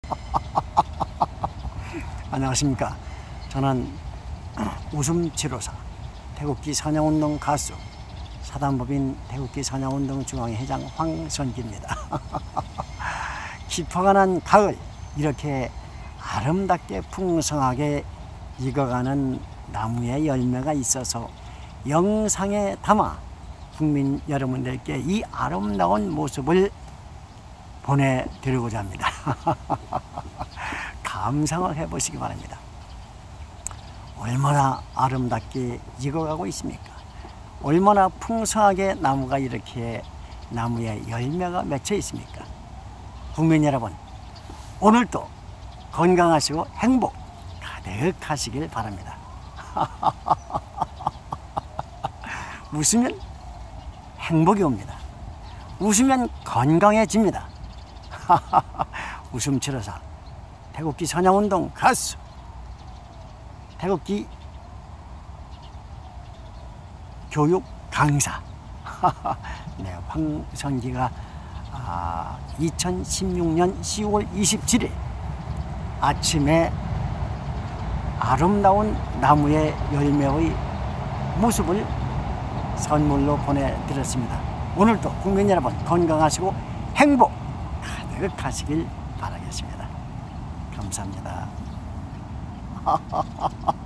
안녕하십니까. 저는 웃음치료사, 태극기 사냥운동 가수, 사단법인 태극기 사냥운동 중앙회장 황선기입니다. 깊어가는 가을, 이렇게 아름답게 풍성하게 익어가는 나무의 열매가 있어서 영상에 담아 국민 여러분들께 이 아름다운 모습을 보내드리고자 합니다. 감상을 해보시기 바랍니다. 얼마나 아름답게 익어가고 있습니까? 얼마나 풍성하게 나무가 이렇게 나무에 열매가 맺혀 있습니까? 국민 여러분, 오늘도 건강하시고 행복 가득하시길 바랍니다. 웃으면 행복이 옵니다. 웃으면 건강해집니다. 웃음치료사, 태극기 사냥운동 가수, 태극기 교육 강사 네, 황선기가 2016년 10월 27일 아침에 아름다운 나무의 열매의 모습을 선물로 보내드렸습니다. 오늘도 국민 여러분 건강하시고 행복 가득하시길 바라겠습니다. 감사합니다.